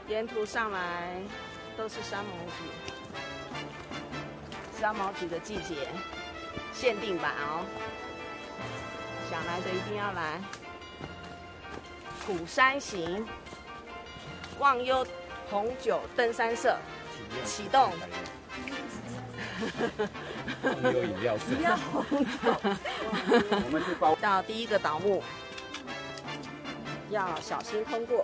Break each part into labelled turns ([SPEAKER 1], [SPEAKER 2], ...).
[SPEAKER 1] 沿途上来都是山毛榉，山毛榉的季节，限定版哦，想来的一定要来。虎山行，忘忧红酒登山社启动。
[SPEAKER 2] 忘忧饮料社。我们去包
[SPEAKER 1] 到第一个倒木，要小心通过。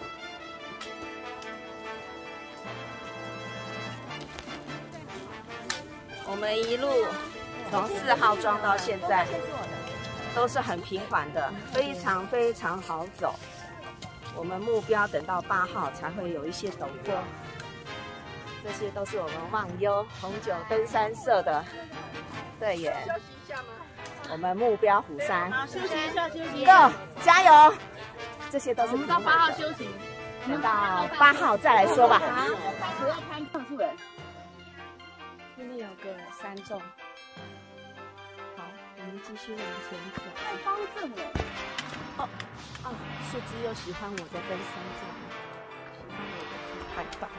[SPEAKER 1] 我们一路从4号庄到现在，都是很平缓的，非常非常好走。我们目标等到8号才会有一些陡坡。这些都是我们忘忧红酒登山社的队员。休息一下吗？我们目标虎山。
[SPEAKER 3] 好，休息一下，休息。
[SPEAKER 1] Go， 加油！这些都是。
[SPEAKER 3] 我们到8号休息。
[SPEAKER 1] 等到8号再来说吧。
[SPEAKER 3] 好，开始要攀上去了。
[SPEAKER 1] 这边有个山洞。好，我们继续往前走。
[SPEAKER 3] 太方正了。
[SPEAKER 1] 哦，树枝又喜欢我的登山杖，喜欢我的快快。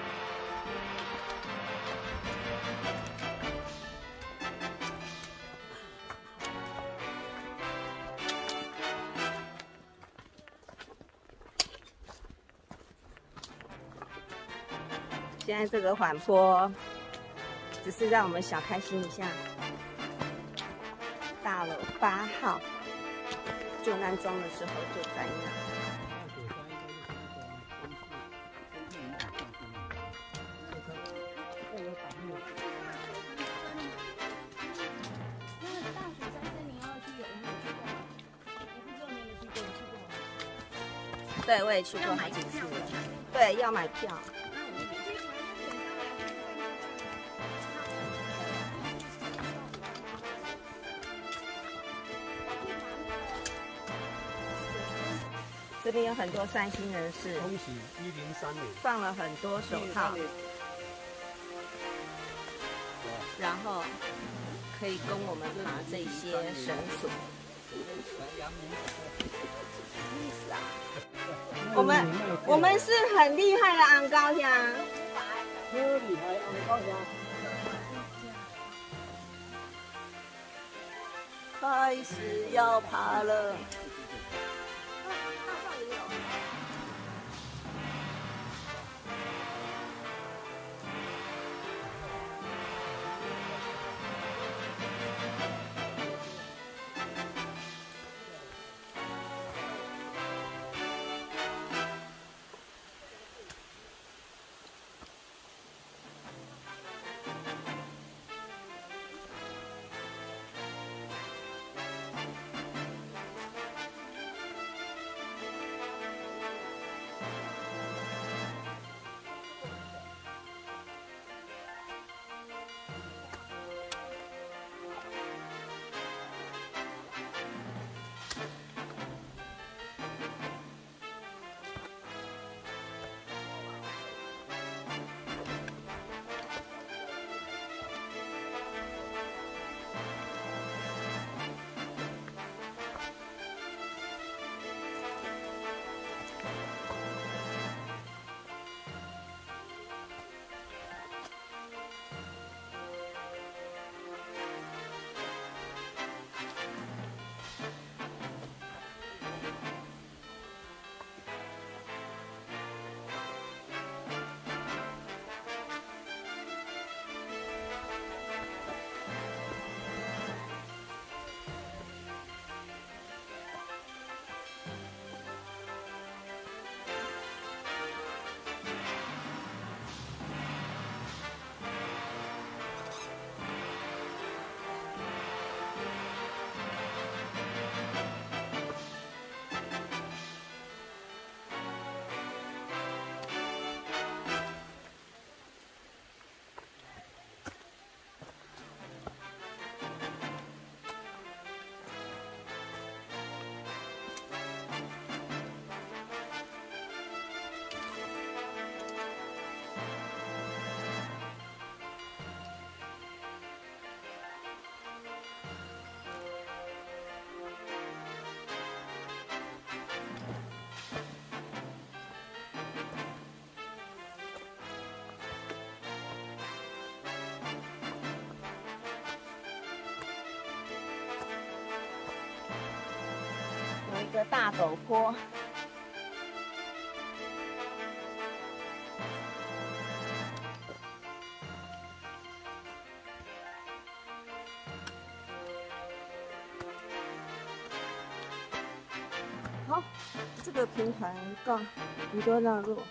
[SPEAKER 1] 现在这个缓坡，只是让我们小开心一下。到了8号。救难庄的时候就在那。对，我也去过好几次了。对，要买票。这边有很多善心人士，
[SPEAKER 2] 恭喜103年
[SPEAKER 1] 放了很多手套，然后可以供我们爬这些绳索。意思啊？我们是很厉害的昂高呀。
[SPEAKER 2] 很厉害，昂高呀。
[SPEAKER 1] 开始要爬了。 个大陡坡。好，这个平台到一多让路。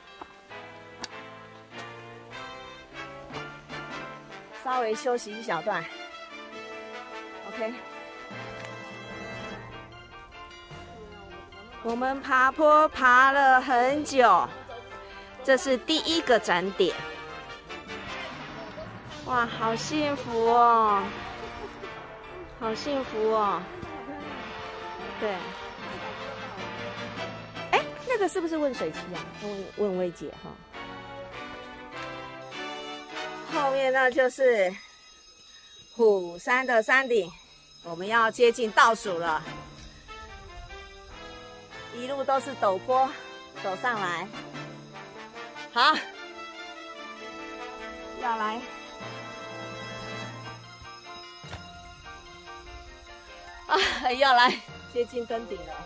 [SPEAKER 1] 稍微休息一小段 ，OK。我们爬坡爬了很久，这是第一个展点。哇，好幸福哦，好幸福哦。对。哎，那个是不是温水器啊？问薇姐哈。后面呢就是虎山的山顶，我们要接近倒数了。一路都是陡坡，走上来。好，要来。要来接近登顶了。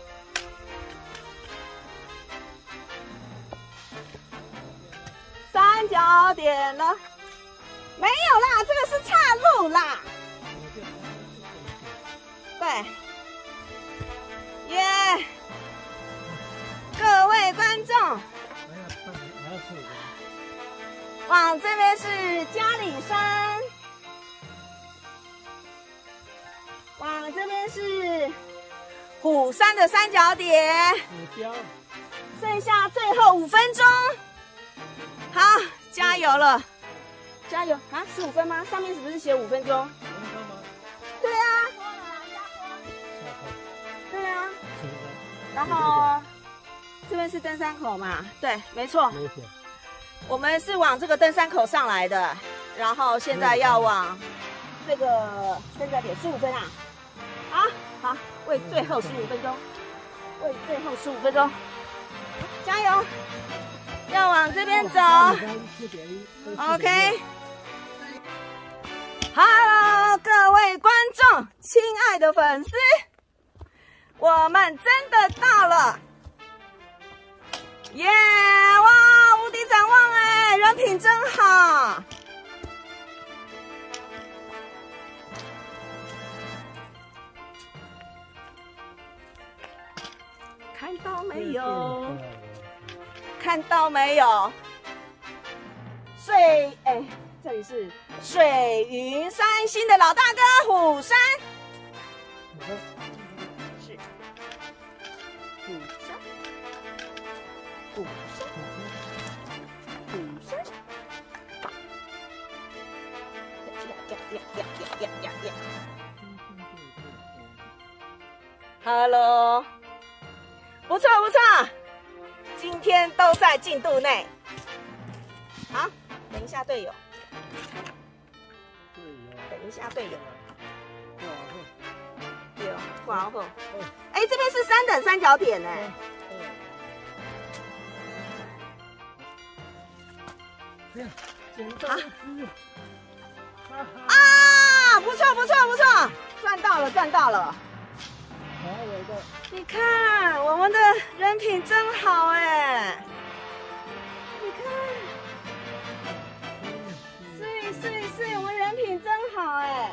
[SPEAKER 1] 三角点了，没有啦，这个是岔路啦。对，耶！各位观众，往这边是嘉里山，往这边是虎山的三角点，剩下最后5分钟。好，加油了，加油啊！15分吗？上面是不是写5分钟？对啊，对啊。然后这边是登山口嘛？对，没错。我们是往这个登山口上来的，然后现在要往这个三角点15分啊！好，为最后15分钟，为最后15分钟，加油！要往这边走 ，OK。Hello， 各位观众，亲爱的粉丝，我们真的到了，耶！哇，无敌展望哎，人品真好。看到没有？看到没有？这里是水云山星的老大哥虎山，是虎山，虎山，虎山。Hello， 不错不错。今天都在进度内。好，等一下队友。等一下队友。有挂后。哎，这边是3等三角点呢。好。啊，不错不错不错，赚到了赚到了。你看我们的人品真好哎！你看，是，我们人品真好哎！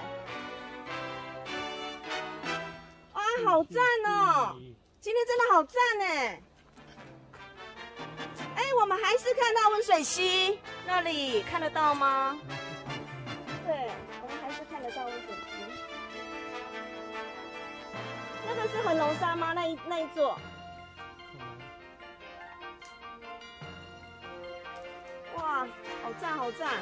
[SPEAKER 1] 哇，好赞哦！今天真的好赞哎！哎，我们还是看到温水溪那里，看得到吗？对，我们还是看得到温水溪。那个是恒隆山吗？那一座？哇，好赞好赞！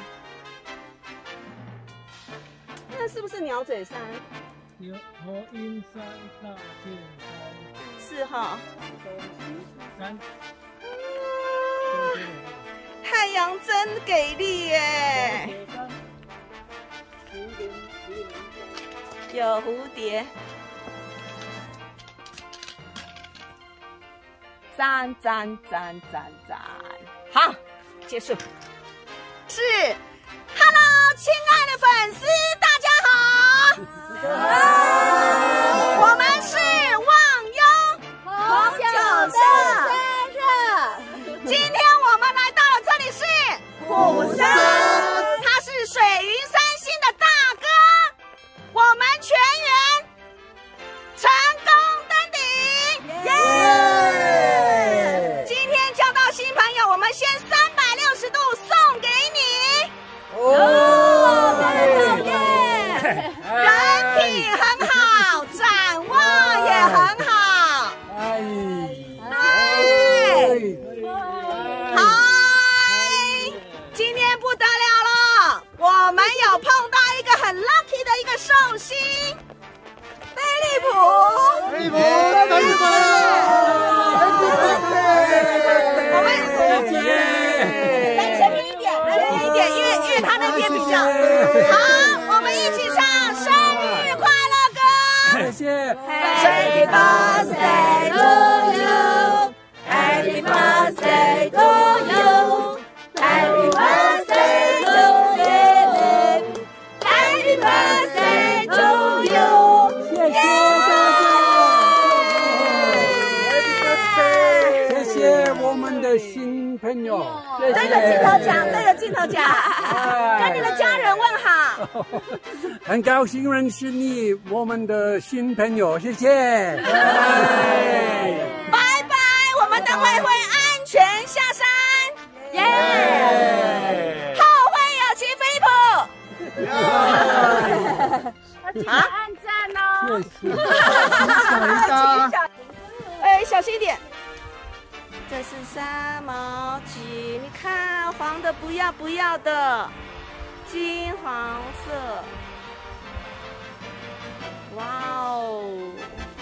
[SPEAKER 1] 那是不是鸟嘴山？
[SPEAKER 2] 有和阴山、大剑山。
[SPEAKER 1] 是哈。
[SPEAKER 2] 山。
[SPEAKER 1] 太阳真给力耶！有蝴蝶。赞！好，结束。是 ，Hello， 亲爱的粉丝，大家好。我们是忘忧
[SPEAKER 2] 新朋友，
[SPEAKER 1] 对着镜头讲，对着镜头讲，跟你的家人问好。
[SPEAKER 2] 很高兴认识你，我们的新朋友，谢谢。
[SPEAKER 1] 拜拜，我们等会会安全下山。耶！后会有期，飞普。
[SPEAKER 3] 啊！按赞哦。
[SPEAKER 1] 哎，小心一点。这是三毛菊，你看黄的不要的，金黄色。哇哦！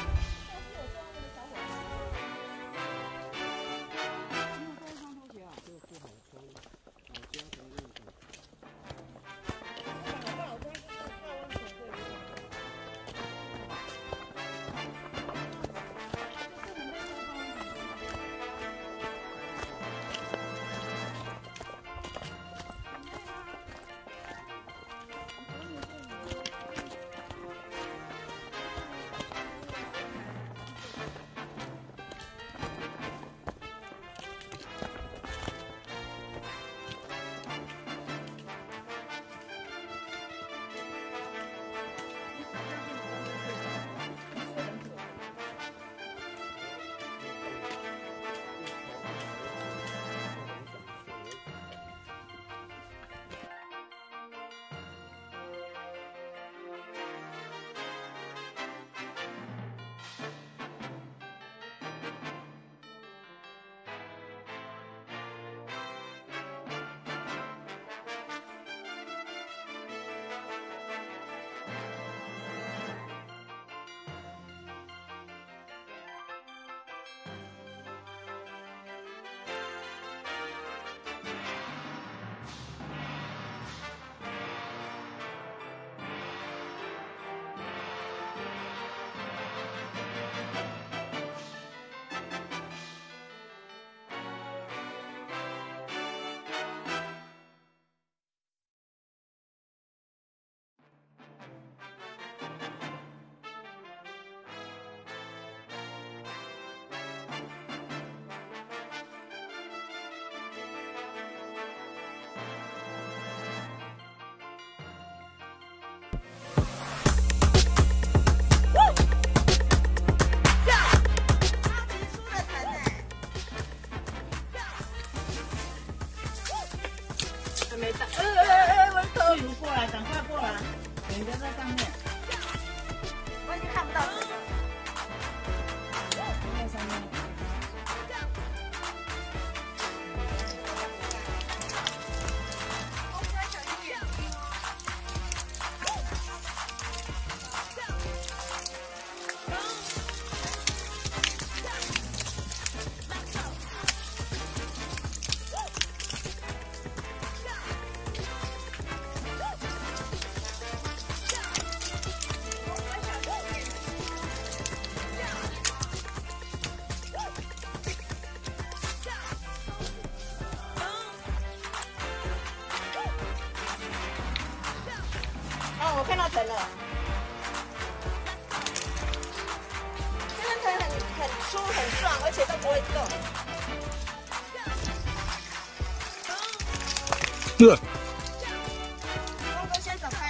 [SPEAKER 1] 没到，我的头！
[SPEAKER 3] 过来，赶快过来，人家在上面。
[SPEAKER 1] 我已经看不到了。
[SPEAKER 3] 在上面。
[SPEAKER 1] 我看到藤了，这根藤很粗很壮，而且都不会动。东哥先走开。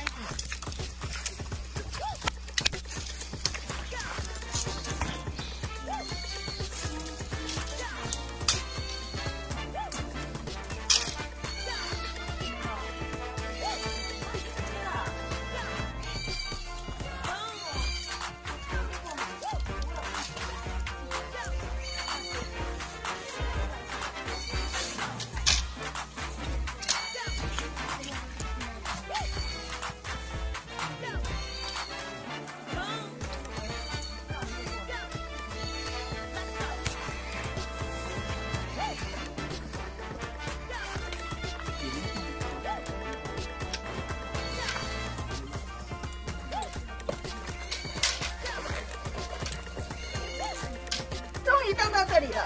[SPEAKER 1] 终于荡到这里了。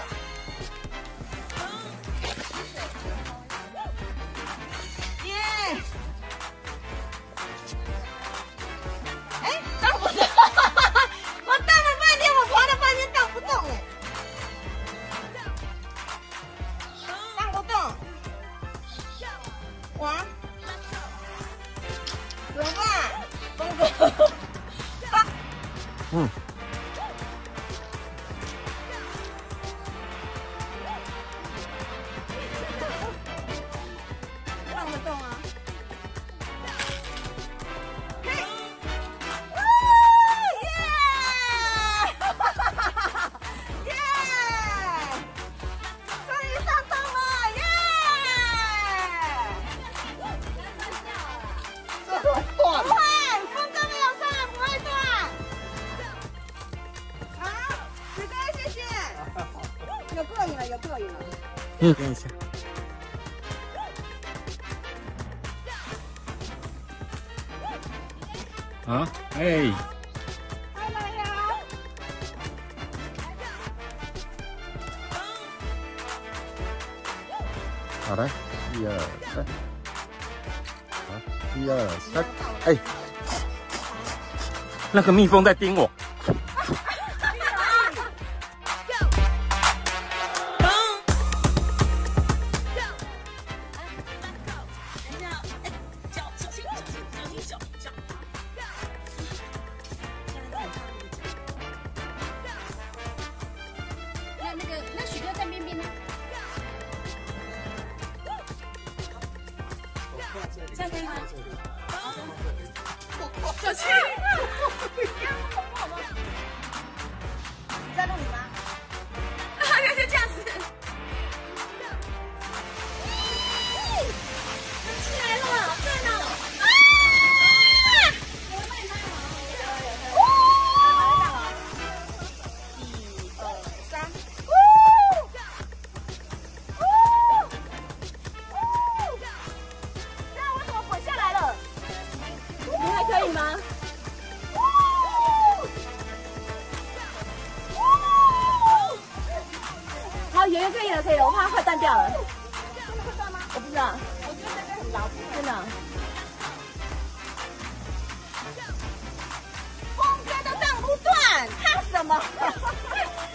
[SPEAKER 1] 耶！哎，荡不动！我荡了半天，我滑了半天荡不动哎。 过瘾了，有过瘾了。
[SPEAKER 4] 等一下。啊，哎。
[SPEAKER 1] 来呀！
[SPEAKER 4] 好来，1、2、3，好，1、2、3，哎，那个蜜蜂在叮我。
[SPEAKER 3] 那许哥在边边呢？这样可以吗？小青，
[SPEAKER 1] 你在录影吗？
[SPEAKER 3] 原来这样子。起来了，好赞哦！
[SPEAKER 1] 可以吗？好，圆圆可以了，可以了，我怕它快断掉了。真的会断吗？我不知道，我觉得这个很牢固，真的。风哥都断不断，怕什么？